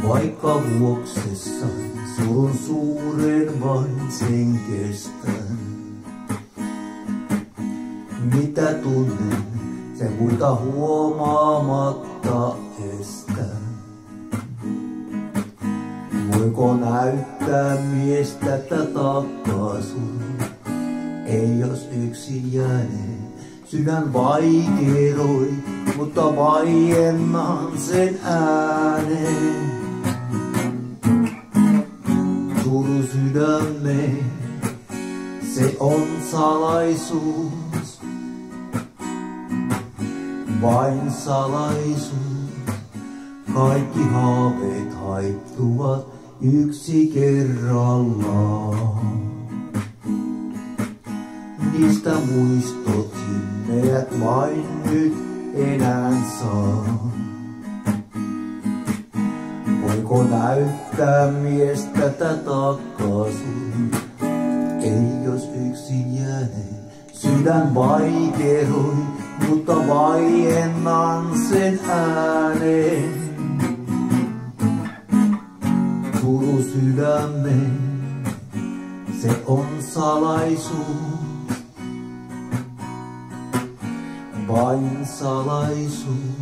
Vaikka vuoksessa surun suuren vain sen kestän. Mitä tunnen, sen muita huomaamatta estän. Voiko näyttää miestä takaisin? Ei jos yksin jääneen sydän vaikeroi, mutta vaiennan sen ääneen. Suru sydämeen, se on salaisuus, vain salaisuus. Kaikki haaveet haittuvat yksi kerrallaan. Niistä muistot himmeät vain nyt enää saa. Voiko näyttää miestä takaisin? Ei jos yksin jääneen sydän vaikeroi, mutta vaiennan sen ääneen. Suru sydämeen, se on salaisuus, vain salaisuus.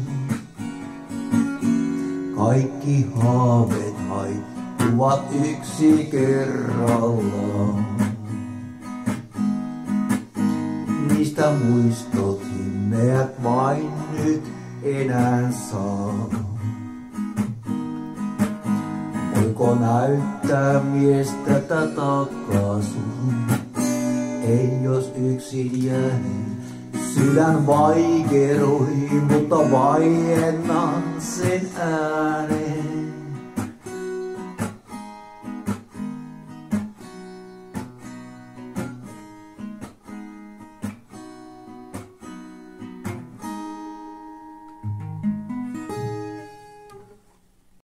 Kaikki haaveet haittuvat yksi kerrallaan. Niistä muistot himmeät vain nyt enää saa. Voiko näyttää miestä takaisin? Ei jos yksin jääneen sydän vaikeroi, mutta vaiennan sen äänen.